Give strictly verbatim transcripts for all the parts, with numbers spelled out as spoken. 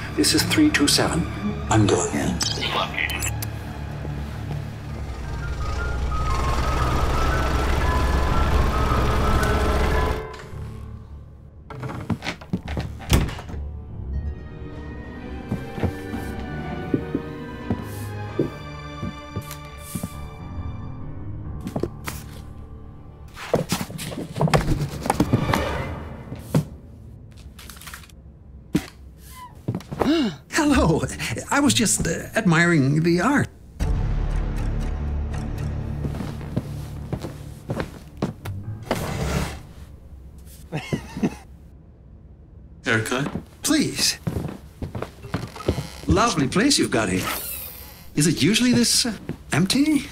This is three two seven. I'm going in. Hello. I was just uh, admiring the art. Haircut? Please. Lovely place you've got here. Is it usually this uh, empty?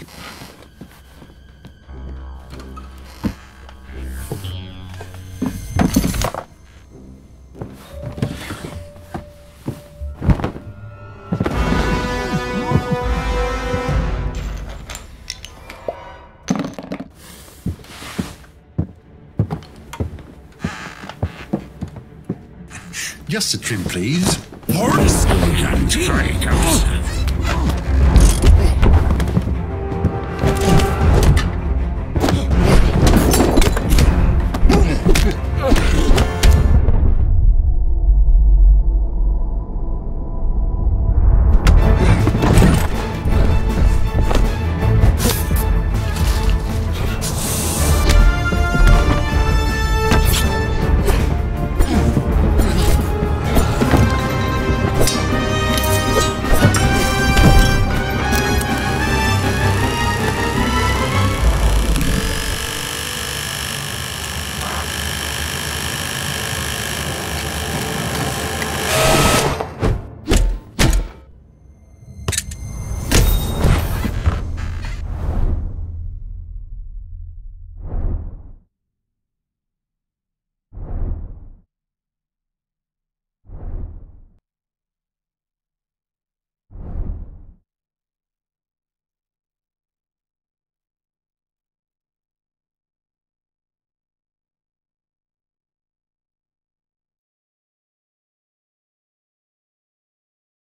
Just a trim, please. Horse and strikers.